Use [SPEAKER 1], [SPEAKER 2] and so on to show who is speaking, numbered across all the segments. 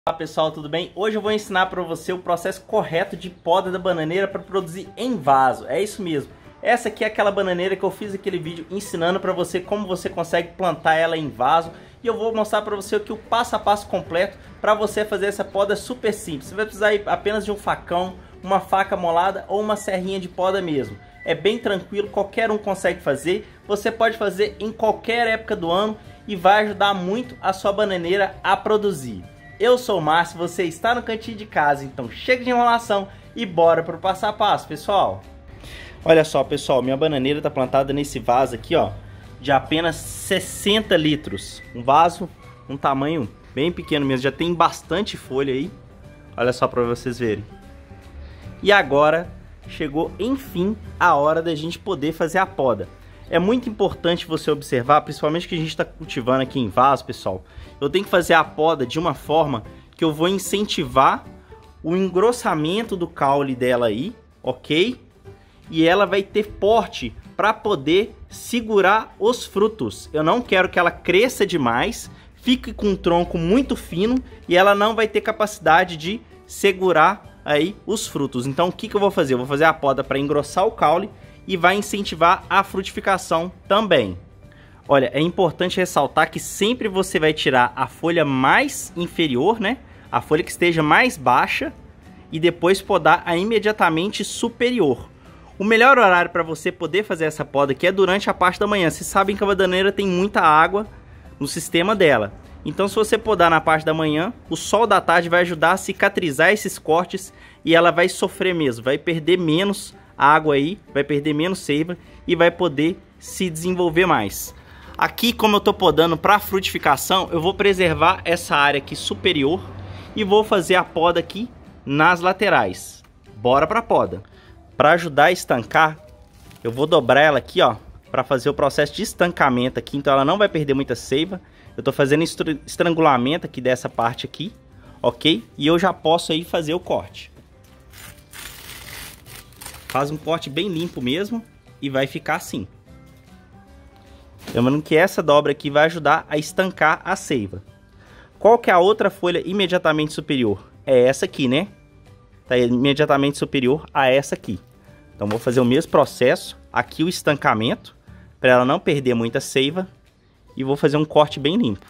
[SPEAKER 1] Olá pessoal, tudo bem? Hoje eu vou ensinar para você o processo correto de poda da bananeira para produzir em vaso. É isso mesmo. Essa aqui é aquela bananeira que eu fiz aquele vídeo ensinando para você como você consegue plantar ela em vaso. E eu vou mostrar para você aqui o passo a passo completo para você fazer essa poda super simples. Você vai precisar apenas de um facão, uma faca molada ou uma serrinha de poda mesmo. É bem tranquilo, qualquer um consegue fazer. Você pode fazer em qualquer época do ano e vai ajudar muito a sua bananeira a produzir. Eu sou o Márcio, você está no cantinho de casa, então chega de enrolação e bora para o passo a passo, pessoal. Olha só, pessoal, minha bananeira está plantada nesse vaso aqui, ó, de apenas 60 litros. Um vaso, um tamanho bem pequeno mesmo, já tem bastante folha aí. Olha só para vocês verem. E agora chegou, enfim, a hora da gente poder fazer a poda. É muito importante você observar, principalmente que a gente está cultivando aqui em vaso, pessoal. Eu tenho que fazer a poda de uma forma que eu vou incentivar o engrossamento do caule dela aí, ok? E ela vai ter porte para poder segurar os frutos. Eu não quero que ela cresça demais, fique com um tronco muito fino e ela não vai ter capacidade de segurar aí os frutos. Então o que eu vou fazer? Eu vou fazer a poda para engrossar o caule e vai incentivar a frutificação também. Olha, é importante ressaltar que sempre você vai tirar a folha mais inferior, né? A folha que esteja mais baixa e depois podar a imediatamente superior. O melhor horário para você poder fazer essa poda aqui é durante a parte da manhã. Vocês sabem que a bananeira tem muita água no sistema dela. Então se você podar na parte da manhã, o sol da tarde vai ajudar a cicatrizar esses cortes e ela vai sofrer mesmo, vai perder menos água aí, vai perder menos seiva e vai poder se desenvolver mais. Aqui, como eu tô podando para frutificação, eu vou preservar essa área aqui superior e vou fazer a poda aqui nas laterais. Bora para poda. Para ajudar a estancar, eu vou dobrar ela aqui, ó, para fazer o processo de estancamento aqui, então ela não vai perder muita seiva. Eu tô fazendo estrangulamento aqui dessa parte aqui, ok? E eu já posso aí fazer o corte. Faz um corte bem limpo mesmo e vai ficar assim. Lembrando que essa dobra aqui vai ajudar a estancar a seiva. Qual que é a outra folha imediatamente superior? É essa aqui, né? Tá imediatamente superior a essa aqui. Então vou fazer o mesmo processo. Aqui o estancamento, para ela não perder muita seiva. E vou fazer um corte bem limpo.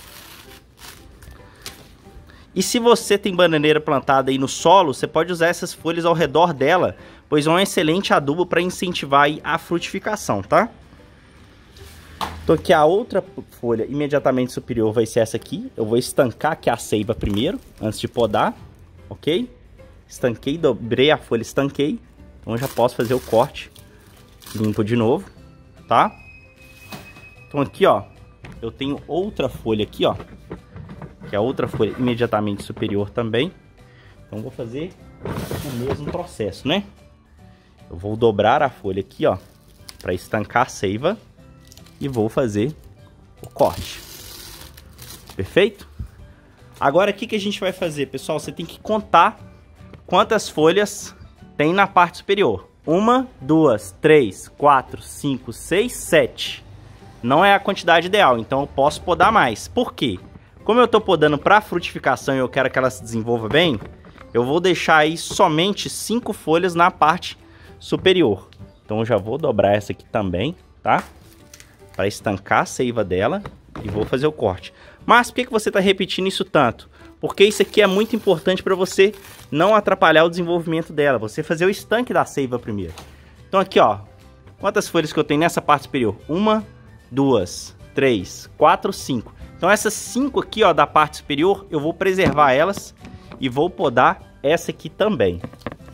[SPEAKER 1] E se você tem bananeira plantada aí no solo, você pode usar essas folhas ao redor dela, pois é um excelente adubo para incentivar aí a frutificação, tá? Então aqui a outra folha imediatamente superior vai ser essa aqui. Eu vou estancar aqui a seiva primeiro, antes de podar, ok? Estanquei, dobrei a folha, estanquei. Então eu já posso fazer o corte limpo de novo, tá? Então aqui, ó, eu tenho outra folha aqui, ó, que é a outra folha imediatamente superior também. Então vou fazer o mesmo processo, né? Eu vou dobrar a folha aqui, ó, para estancar a seiva e vou fazer o corte. Perfeito? Agora o que a gente vai fazer, pessoal? Você tem que contar quantas folhas tem na parte superior. 1, 2, 3, 4, 5, 6, 7. Não é a quantidade ideal, então eu posso podar mais. Por quê? Como eu estou podando para frutificação e eu quero que ela se desenvolva bem, eu vou deixar aí somente 5 folhas na parte superior. Então eu já vou dobrar essa aqui também, tá? Para estancar a seiva dela e vou fazer o corte. Mas por que você está repetindo isso tanto? Porque isso aqui é muito importante para você não atrapalhar o desenvolvimento dela. Você fazer o estanque da seiva primeiro. Então aqui, ó, quantas folhas que eu tenho nessa parte superior? 1, 2, 3, 4, 5. Então essas 5 aqui, ó, da parte superior, eu vou preservar elas e vou podar essa aqui também.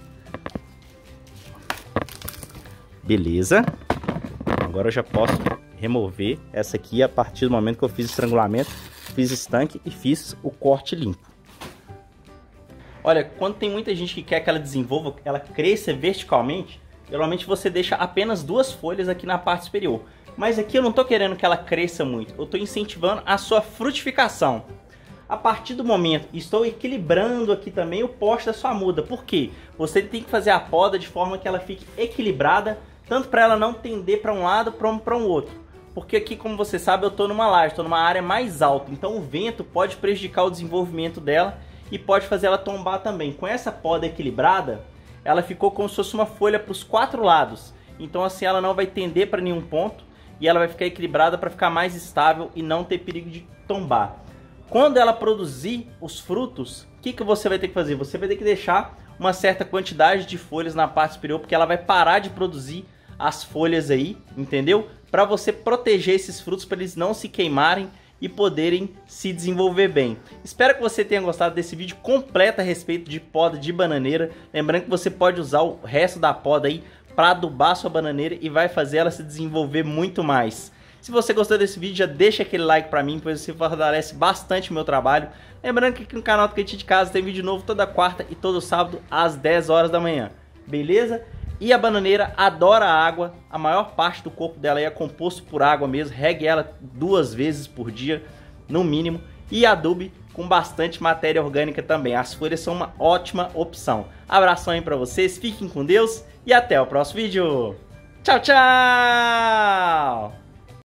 [SPEAKER 1] Beleza. Agora eu já posso remover essa aqui a partir do momento que eu fiz estrangulamento, fiz estanque e fiz o corte limpo. Olha, quando tem muita gente que quer que ela desenvolva, ela cresça verticalmente, geralmente você deixa apenas 2 folhas aqui na parte superior. Mas aqui eu não estou querendo que ela cresça muito, eu estou incentivando a sua frutificação. A partir do momento, estou equilibrando aqui também o poste da sua muda. Por quê? Você tem que fazer a poda de forma que ela fique equilibrada, tanto para ela não tender para um lado para um outro. porque aqui, como você sabe, eu estou numa laje, estou numa área mais alta, então o vento pode prejudicar o desenvolvimento dela e pode fazer ela tombar também. Com essa poda equilibrada, ela ficou como se fosse uma folha para os 4 lados. Então assim ela não vai tender para nenhum ponto e ela vai ficar equilibrada para ficar mais estável e não ter perigo de tombar. Quando ela produzir os frutos, o que você vai ter que fazer? Você vai ter que deixar uma certa quantidade de folhas na parte superior, porque ela vai parar de produzir as folhas aí, entendeu? Para você proteger esses frutos, para eles não se queimarem e poderem se desenvolver bem. Espero que você tenha gostado desse vídeo completo a respeito de poda de bananeira. Lembrando que você pode usar o resto da poda aí para adubar sua bananeira e vai fazer ela se desenvolver muito mais. Se você gostou desse vídeo, já deixa aquele like pra mim, pois você fortalece bastante o meu trabalho. Lembrando que aqui no canal do Kit de Casa tem vídeo novo toda quarta e todo sábado às 10 horas da manhã. Beleza? E a bananeira adora água, a maior parte do corpo dela é composto por água mesmo. Regue ela 2 vezes por dia, no mínimo. E adube com bastante matéria orgânica também. As folhas são uma ótima opção. Abração aí pra vocês, fiquem com Deus e até o próximo vídeo. Tchau, tchau!